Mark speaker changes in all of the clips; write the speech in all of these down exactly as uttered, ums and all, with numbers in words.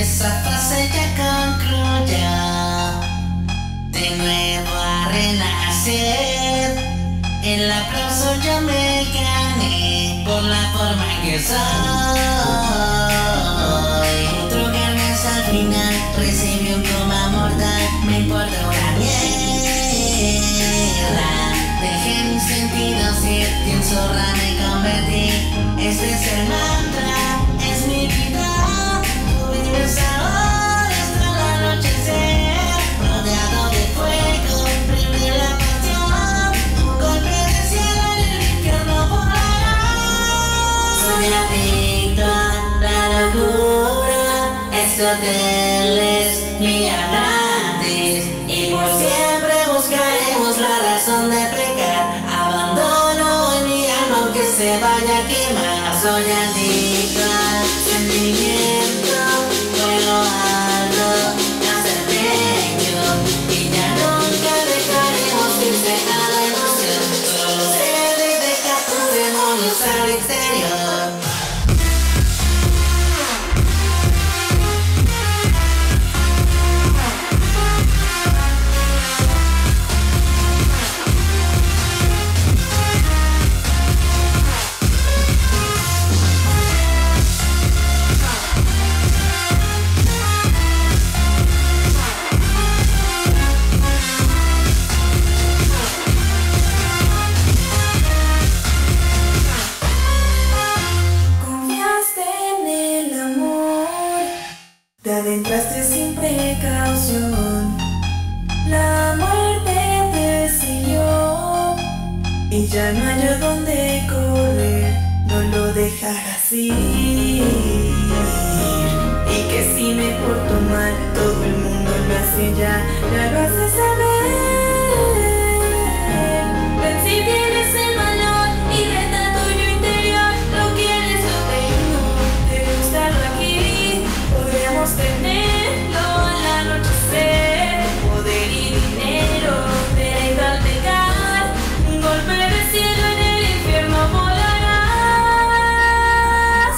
Speaker 1: esa fase ya concluyó, de nuevo a renacer. El aplauso yo me gané por la forma en que soy. Otro ganas al final, recibí un coma mortal, me importa una mierda. Dejé mis sentidos ir, y en zorra me convertí. Este es el mantra, es mi vida. Tú vives ahora hasta el anochecer, rodeado de fuego, prende la pasión. Un golpe de cielo en el infierno volará. Soy adicto a la locura, este hotel es mi Atlantis, y por siempre buscaremos la razón de pecar. Abandono en mi alma aunque se vaya a quemar. Soy adicto al sentimiento, vuelo alto hasta el techo, y ya nunca dejaremos irse a la emoción. Solo cede y deja tus demonios al exterior.
Speaker 2: Te adentraste sin precaución, la muerte te siguió, y ya no hay a dónde correr, no lo dejarás ir. Y que si me porto mal, todo el mundo lo hace ya, ya lo hace saber. Ven si tienes el valor y reta tuyo interior, lo quieres, lo tengo, debe estarlo aquí. Podríamos tenerlo al anochecer, poder y dinero, derecho al pecar. Un golpe de cielo en el infierno volarás.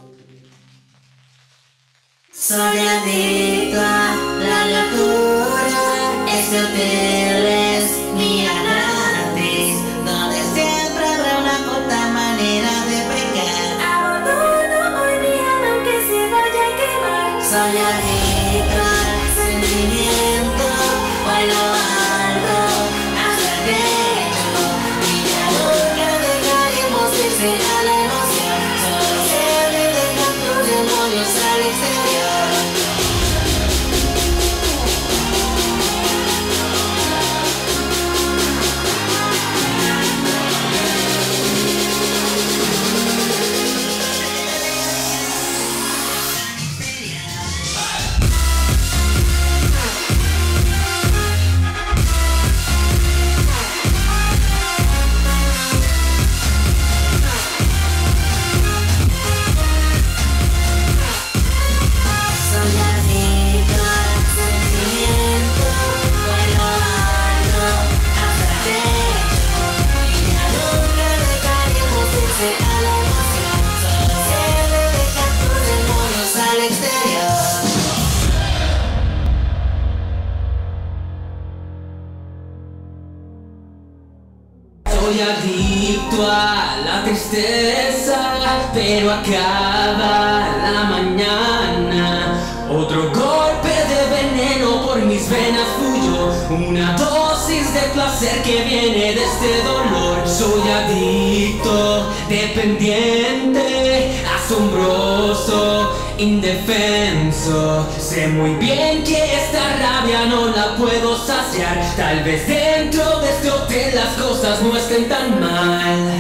Speaker 1: Soy adicto a la locura, este hotel es mi Atlantis, donde siempre habrá una puta manera de pecar.
Speaker 2: Abandono hoy mi alma aunque se vaya a quemar.
Speaker 1: Soy adicto al sentimiento, vuelo alto hasta el techo, y ya nunca dejaremos irse a la emoción. Solo cede y deja tus demonios al exterior.
Speaker 3: Soy adicto a la tristeza, pero acaba la mañana. Otro golpe de veneno por mis venas fluyó, una dosis de placer que viene de este dolor. Soy adicto, dependiente, asombroso, indefenso. Sé muy bien que esta rabia no la puedo saciar. Tal vez dentro de este hotel las cosas no estén tan mal.